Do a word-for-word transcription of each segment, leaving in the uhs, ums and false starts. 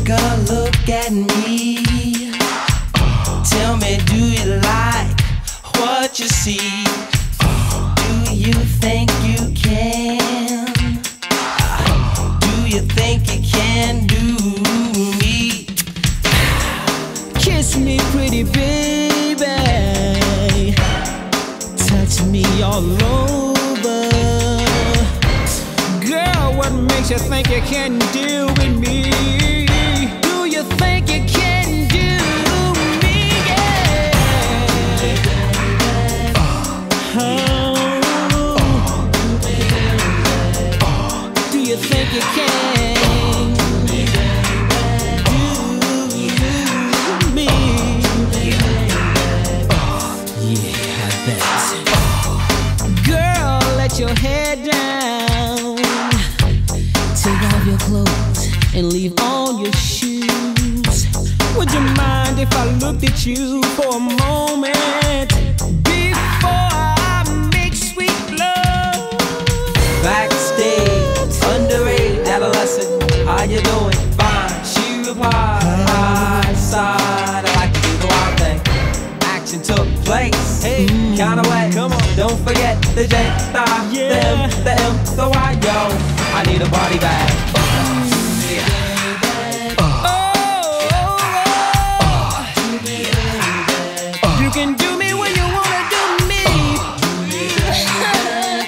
Take a look at me. Tell me, do you like what you see? Do you think you can? Do you think you can do me? Kiss me, pretty baby. Touch me all over. Girl, what makes you think you can deal with me? Do you think you can do me? Yeah. Oh. Do you think you can do me? Yeah, I bet. Girl, let your head down. Take off your clothes and leave on your shoes. Would you mind if I looked at you for a moment before I make sweet love? Backstage, underage, adolescent, how you doing? Fine, she replied, side, I like to do the wild thing. Action took place, hey, mm, kinda wet, come on. Don't forget the J, the, yeah. the M, the M, the Y, yo. I need a body bag. You can do me when you wanna do me. Yeah,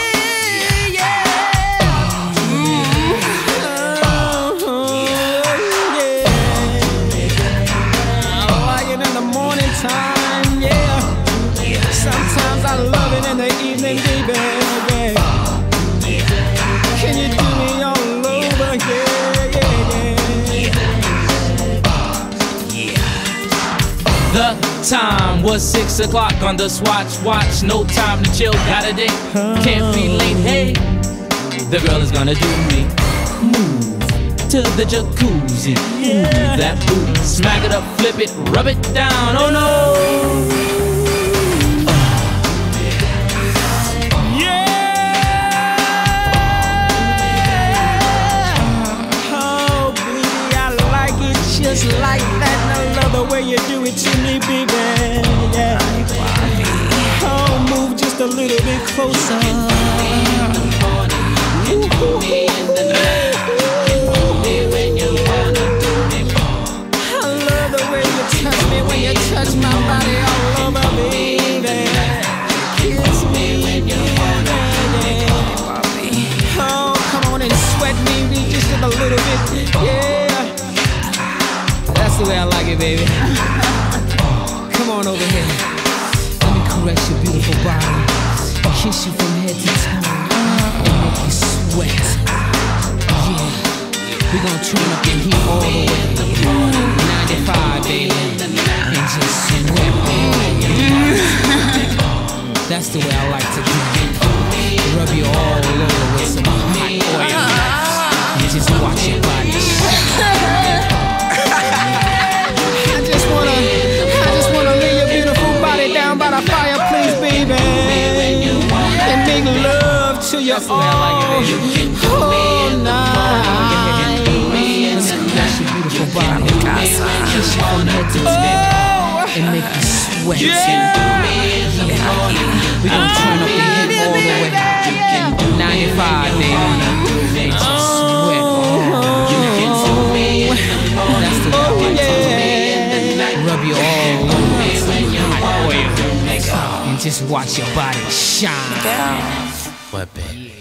yeah. I like it in the morning time, yeah. Sometimes I love it in the evening, baby. Can you do me all over? Yeah, yeah, yeah. The time was six o'clock on the swatch watch. No time to chill, got a date. Can't be late, hey. The girl is gonna do me. Move to the jacuzzi. Move that booty. Smack it up, flip it, rub it down. Oh no. Just like that, and I love the way you do it to me, baby. Yeah. Oh, move just a little bit closer. I love the way you touch me when you touch my body all over, baby. Kiss me when you wanna, yeah. Oh, come on and sweat me just a little bit, yeah. That's the way I like it, baby. Come on over here. Let me caress your beautiful body. Kiss you from head to toe. And make you sweat. Yeah. We're gonna turn up the heat all the way. ninety-five, baby. And just sweat, baby. That's the way I like to do it. Rub you all over with some hot oil. And just watch your body shine. I just wanna, I just wanna lay your beautiful body down by the fireplace, baby, and make love to you all, all night. That's your beautiful body, kiss you from head to toe, and make you sweat. Yeah. We gonna turn up the heat all the way. ninety-five, baby, and just sweat. That's the way I like to do it. Rub you all over with hot oil and just watch your body shine. What, baby?